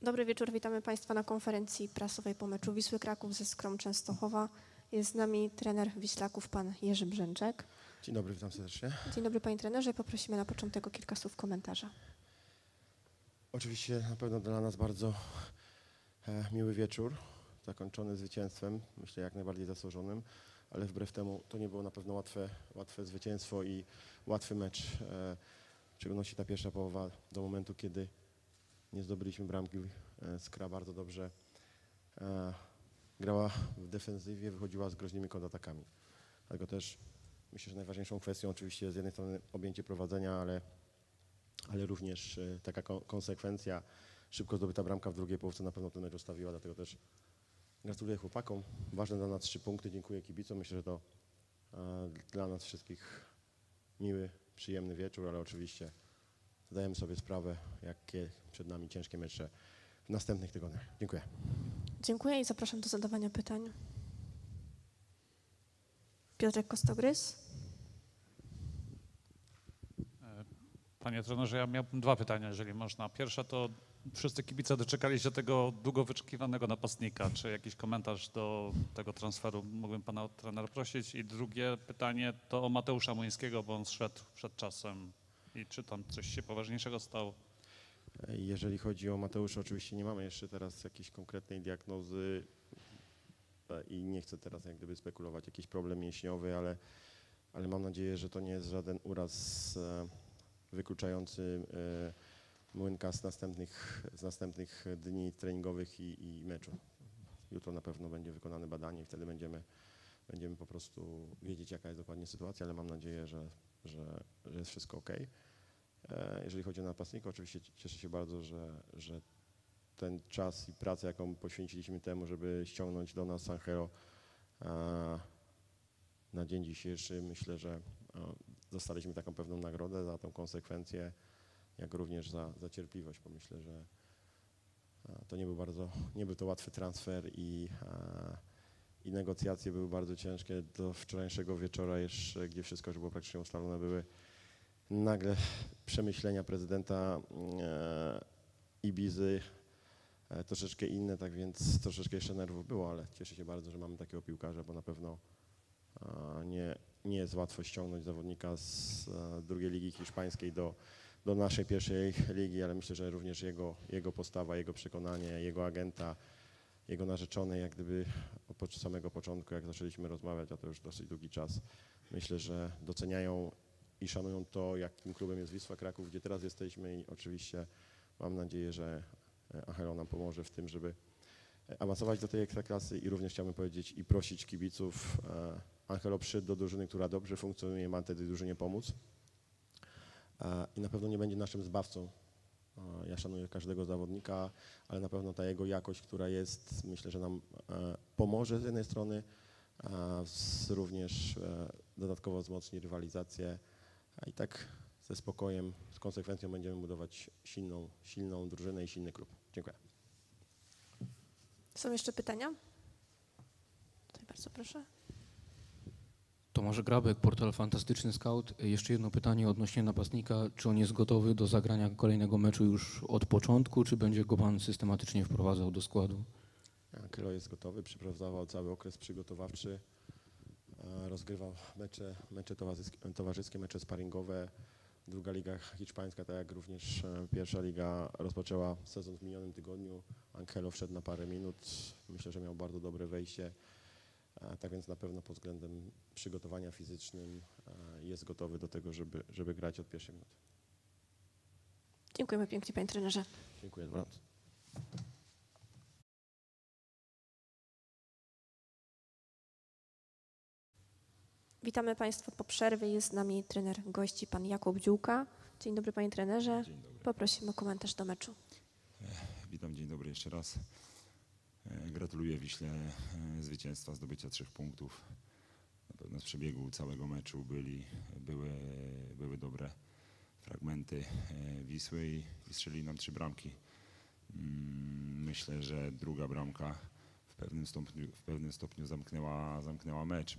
Dobry wieczór, witamy Państwa na konferencji prasowej po meczu Wisły Kraków ze Skrom Częstochowa. Jest z nami trener Wiślaków, pan Jerzy Brzęczek. Dzień dobry, witam serdecznie. Dzień dobry panie trenerze, poprosimy na początek o kilka słów komentarza. Oczywiście na pewno dla nas bardzo miły wieczór, zakończony zwycięstwem, myślę jak najbardziej zasłużonym, ale wbrew temu to nie było na pewno łatwe zwycięstwo i łatwy mecz. W szczególności ta pierwsza połowa do momentu, kiedy nie zdobyliśmy bramki. Skra bardzo dobrze grała w defensywie, wychodziła z groźnymi kontratakami. Dlatego też myślę, że najważniejszą kwestią oczywiście z jednej strony objęcie prowadzenia, ale również taka konsekwencja, szybko zdobyta bramka w drugiej połówce na pewno ten mecz ustawiła, dlatego też gratuluję chłopakom. Ważne dla nas 3 punkty, dziękuję kibicom. Myślę, że to dla nas wszystkich miły, przyjemny wieczór, ale oczywiście zdajemy sobie sprawę, jakie przed nami ciężkie mecze w następnych tygodniach. Dziękuję. Dziękuję i zapraszam do zadawania pytań. Piotrek Kostogrys. Panie trenerze, ja miałbym 2 pytania, jeżeli można. Pierwsze to wszyscy kibice doczekali się tego długo wyczekiwanego napastnika. Czy jakiś komentarz do tego transferu mógłbym pana trenera prosić? I drugie pytanie to o Mateusza Młyńskiego, bo on zszedł przed czasem. I czy tam coś się poważniejszego stało? Jeżeli chodzi o Mateusza, oczywiście nie mamy jeszcze teraz jakiejś konkretnej diagnozy i nie chcę teraz jak gdyby spekulować, jakiś problem mięśniowy, ale mam nadzieję, że to nie jest żaden uraz wykluczający Młynka z następnych dni treningowych i meczu. Jutro na pewno będzie wykonane badanie i wtedy będziemy po prostu wiedzieć, jaka jest dokładnie sytuacja, ale mam nadzieję, że jest wszystko ok. Jeżeli chodzi o napastnika, oczywiście cieszę się bardzo, że ten czas i pracę, jaką poświęciliśmy temu, żeby ściągnąć do nas Angelo na dzień dzisiejszy, myślę, że dostaliśmy taką pewną nagrodę za tą konsekwencję, jak również za cierpliwość, bo myślę, że to nie był to łatwy transfer i negocjacje były bardzo ciężkie. Do wczorajszego wieczora jeszcze, gdzie wszystko już było praktycznie ustalone, były nagle przemyślenia prezydenta Ibizy troszeczkę inne, tak więc troszeczkę jeszcze nerwów było, ale cieszę się bardzo, że mamy takiego piłkarza, bo na pewno nie jest łatwo ściągnąć zawodnika z drugiej ligi hiszpańskiej do naszej pierwszej ligi, ale myślę, że również jego postawa, jego przekonanie, jego agenta, jego narzeczonej, jak gdyby od samego początku, jak zaczęliśmy rozmawiać, a to już dosyć długi czas, myślę, że doceniają i szanują to, jakim klubem jest Wisła Kraków, gdzie teraz jesteśmy i oczywiście mam nadzieję, że Angelo nam pomoże w tym, żeby awansować do tej ekstraklasy i również chciałbym powiedzieć i prosić kibiców. Angelo przyszedł do drużyny, która dobrze funkcjonuje, ma tej drużynie pomóc i na pewno nie będzie naszym zbawcą. Ja szanuję każdego zawodnika, ale na pewno ta jego jakość, która jest, myślę, że nam pomoże z jednej strony, również dodatkowo wzmocni rywalizację i tak ze spokojem, z konsekwencją będziemy budować silną drużynę i silny klub. Dziękuję. Są jeszcze pytania? Tutaj bardzo proszę. Tomasz Grabek, portal Fantastyczny Scout. Jeszcze jedno pytanie odnośnie napastnika. Czy on jest gotowy do zagrania kolejnego meczu już od początku, czy będzie go pan systematycznie wprowadzał do składu? Angelo jest gotowy, przeprowadzał cały okres przygotowawczy, rozgrywał mecze towarzyskie, mecze sparingowe. Druga liga hiszpańska, tak jak również pierwsza liga, rozpoczęła sezon w minionym tygodniu. Angelo wszedł na parę minut, myślę, że miał bardzo dobre wejście. Tak więc na pewno pod względem przygotowania fizycznym jest gotowy do tego, żeby grać od pierwszej minuty. Dziękujemy pięknie panie trenerze. Dziękuję bardzo. Witamy Państwa po przerwie. Jest z nami trener gości, pan Jakub Dziółka. Dzień dobry panie trenerze. Dzień dobry. Poprosimy o komentarz do meczu. Witam, dzień dobry jeszcze raz. Gratuluję Wiśle zwycięstwa, zdobycia 3 punktów. Na pewno z przebiegu całego meczu były dobre fragmenty Wisły i strzelili nam 3 bramki. Myślę, że druga bramka w pewnym stopniu zamknęła mecz,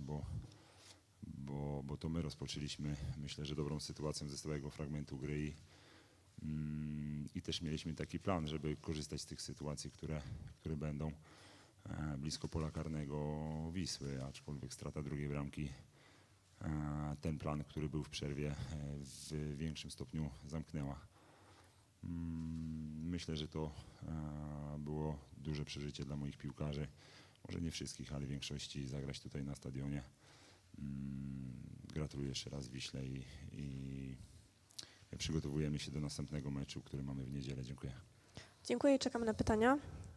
bo to my rozpoczęliśmy, myślę, że dobrą sytuacją ze stałego fragmentu gry i też mieliśmy taki plan, żeby korzystać z tych sytuacji, które będą blisko pola karnego Wisły, aczkolwiek strata drugiej bramki ten plan, który był w przerwie, w większym stopniu zamknęła. Myślę, że to było duże przeżycie dla moich piłkarzy. Może nie wszystkich, ale większości zagrać tutaj na stadionie. Gratuluję jeszcze raz Wiśle i przygotowujemy się do następnego meczu, który mamy w niedzielę. Dziękuję. Dziękuję i czekamy na pytania.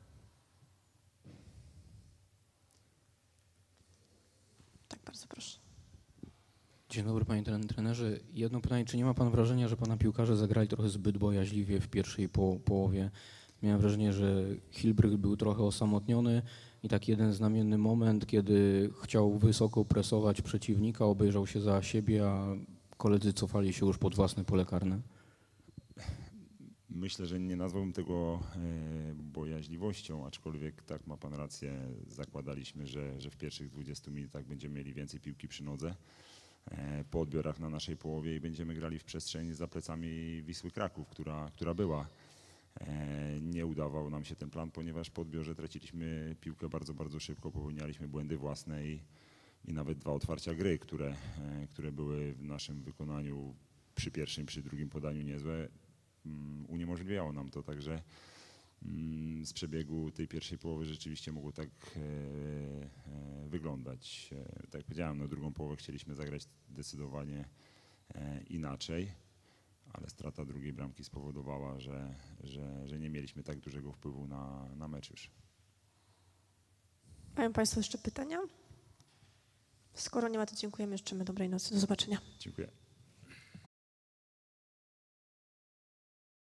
Tak, bardzo proszę. Dzień dobry panie trenerze. Jedno pytanie, czy nie ma pan wrażenia, że pana piłkarze zagrali trochę zbyt bojaźliwie w pierwszej połowie? Miałem wrażenie, że Hilbrych był trochę osamotniony i taki jeden znamienny moment, kiedy chciał wysoko presować przeciwnika, obejrzał się za siebie, a koledzy cofali się już pod własne pole karne. Myślę, że nie nazwałbym tego bojaźliwością, aczkolwiek tak, ma pan rację, zakładaliśmy, że w pierwszych 20 minutach będziemy mieli więcej piłki przy nodze po odbiorach na naszej połowie i będziemy grali w przestrzeni za plecami Wisły Kraków, która była. Nie udawał nam się ten plan, ponieważ po odbiorze traciliśmy piłkę bardzo, bardzo szybko, popełnialiśmy błędy własne i nawet 2 otwarcia gry, które były w naszym wykonaniu przy pierwszym, przy drugim podaniu niezłe, uniemożliwiało nam to, także z przebiegu tej pierwszej połowy rzeczywiście mogło tak wyglądać. Tak jak powiedziałem, no drugą połowę chcieliśmy zagrać zdecydowanie inaczej, ale strata drugiej bramki spowodowała, że nie mieliśmy tak dużego wpływu na mecz już. Mają państwo jeszcze pytania? Skoro nie ma, to dziękujemy, życzymy dobrej nocy. Do zobaczenia. Dziękuję.